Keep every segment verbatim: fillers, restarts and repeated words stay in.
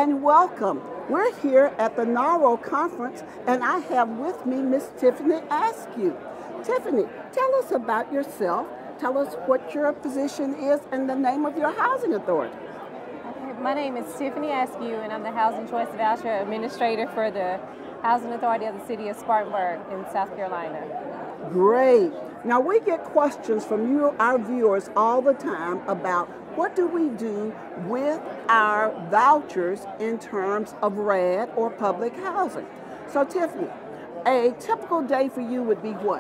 and welcome. We're here at the NARO conference, and I have with me Miss Tiffany Askew. Tiffany, tell us about yourself. Tell us what your position is and the name of your housing authority. Okay, my name is Tiffany Askew, and I'm the Housing Choice Voucher Administrator for the Housing Authority of the City of Spartanburg in South Carolina. Great. Now, we get questions from you, our viewers, all the time about what do we do with our vouchers in terms of R A D or public housing. So, Tiffany, a typical day for you would be what?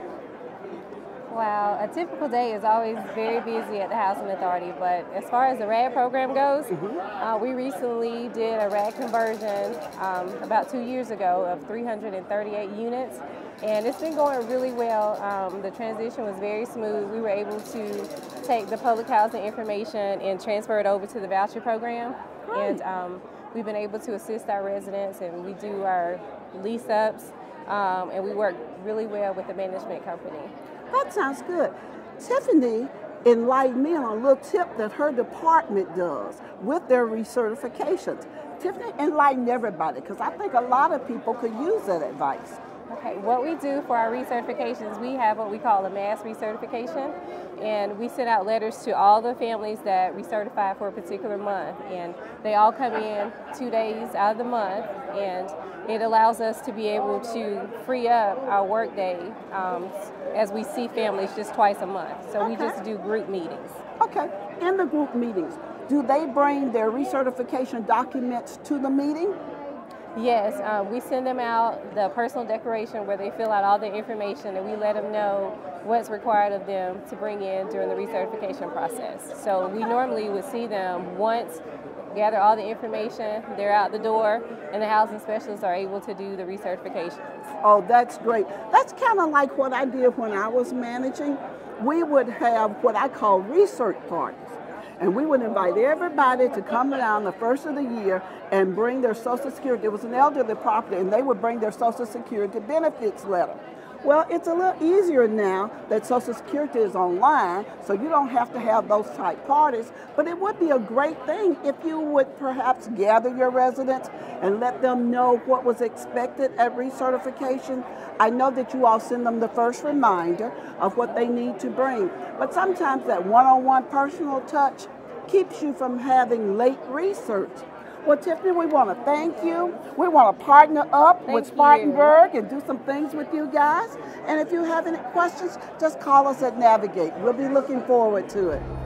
Wow, a typical day is always very busy at the Housing Authority, but as far as the R A D program goes, mm-hmm. uh, we recently did a R A D conversion um, about two years ago of three hundred thirty-eight units, and it's been going really well. Um, the transition was very smooth. We were able to take the public housing information and transfer it over to the voucher program, right. and um, we've been able to assist our residents, and we do our lease ups, um, and we work really well with the management company. That sounds good. Tiffany enlightened me on a little tip that her department does with their recertifications. Tiffany enlightened everybody, because I think a lot of people could use that advice. Okay, what we do for our recertifications, we have what we call a mass recertification, and we send out letters to all the families that recertify for a particular month, and they all come in two days out of the month, and it allows us to be able to free up our work day um, as we see families just twice a month. So okay. we just do group meetings. Okay, in the group meetings, do they bring their recertification documents to the meeting? Yes, um, we send them out the personal declaration where they fill out all the information, and we let them know what's required of them to bring in during the recertification process. So we normally would see them once, gather all the information, they're out the door, and the housing specialists are able to do the recertifications. Oh, that's great. That's kind of like what I did when I was managing. We would have what I call research parties. And we would invite everybody to come down the first of the year and bring their Social Security. It was an elderly property, and they would bring their Social Security benefits letter. Well, it's a little easier now that Social Security is online, so you don't have to have those type parties. But it would be a great thing if you would perhaps gather your residents and let them know what was expected at recertification. I know that you all send them the first reminder of what they need to bring, but sometimes that one-on-one personal touch keeps you from having late research. Well, Tiffany, we want to thank you. We want to partner up thank with Spartanburg you. and do some things with you guys. And if you have any questions, just call us at Navigate. We'll be looking forward to it.